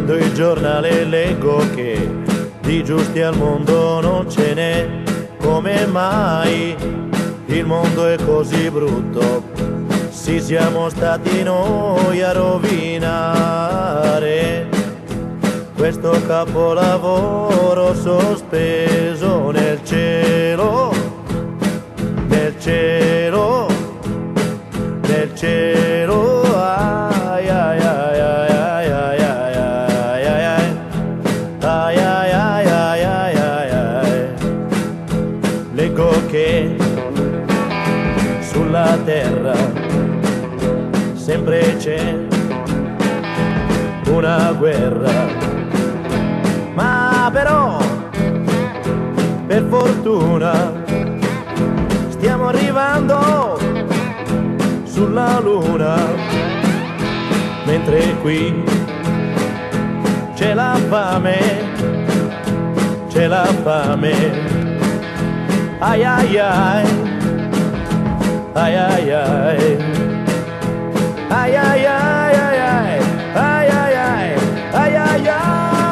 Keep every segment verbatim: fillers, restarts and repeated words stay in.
Prendo il giornale e leggo che di giusti al mondo non ce n'è. Come mai il mondo è così brutto? Sì, siamo stati noi a rovinare questo capolavoro sospeso nel cielo, nel cielo, nel cielo. Ai ai ai ai ai ai ai ai ai ai ai ai ai ai. Leggo che sulla terra sempre c'è una guerra, ma però per fortuna stiamo arrivando sulla luna, mentre qui c'è la fame, c'è la fame. Ai ai ai, ai ai ai, ai ai ai ai ai, ai ai ai, ai ai ai.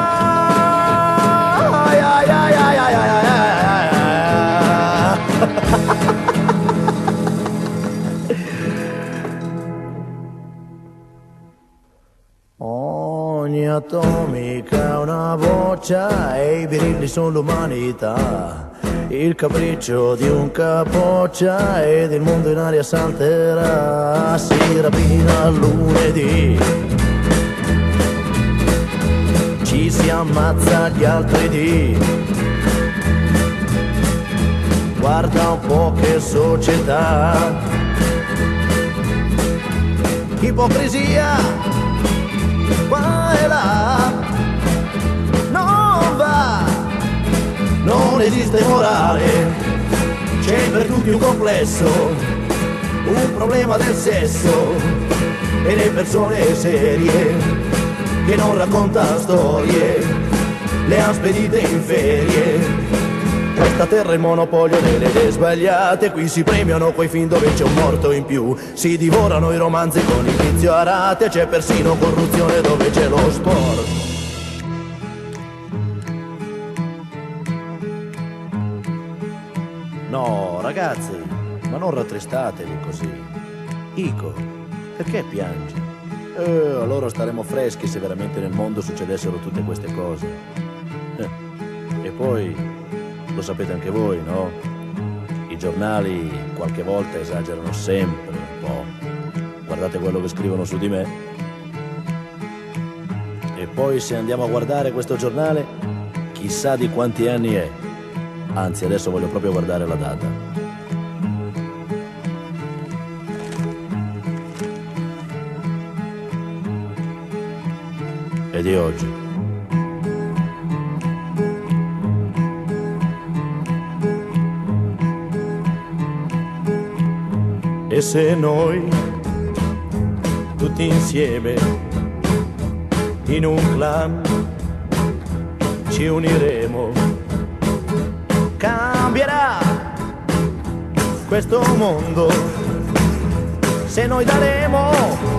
Ogni atomica ha una boccia e i birilli sono l'umanità. Il capriccio di un capoccia ed il mondo in aria salterà. Si rapina lunedì, ci si ammazza gli altri dì. Guarda un po' che società, ipocrisia qua e là, non va, non esiste morale, c'è per tutti un complesso, un problema del sesso e le persone serie che non raccontano storie, le han spedite in ferie. Questa terra è il monopolio delle idee sbagliate, qui si premiano quei film dove c'è un morto in più, si divorano i romanzi con il vizio a rate, c'è persino corruzione dove c'è lo sport. No, ragazzi, ma non rattristatevi così. Ico, perché piangi? Eh, allora staremo freschi se veramente nel mondo succedessero tutte queste cose. Eh, e poi... lo sapete anche voi, no? I giornali qualche volta esagerano sempre un po'. Guardate quello che scrivono su di me. E poi se andiamo a guardare questo giornale, chissà di quanti anni è. Anzi, adesso voglio proprio guardare la data. È di oggi. E se noi, tutti insieme, in un clan, ci uniremo, cambierà questo mondo. Se noi daremo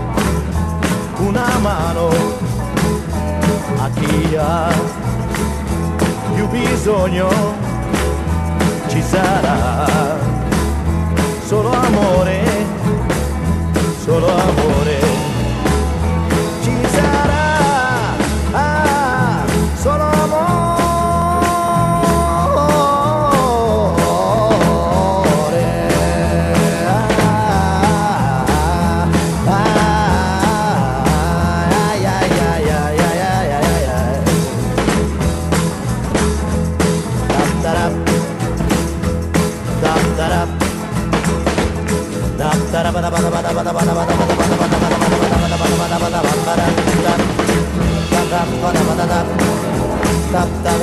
una mano a chi ha più bisogno, ci sarà solo amore, solo amore, ci sarà, ah, solo amore, ah, ah, ai, ai, ai, ai, ai, ai, ai, ai. Tap, tarap, tap, tarap.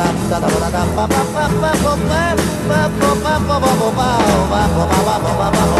Tap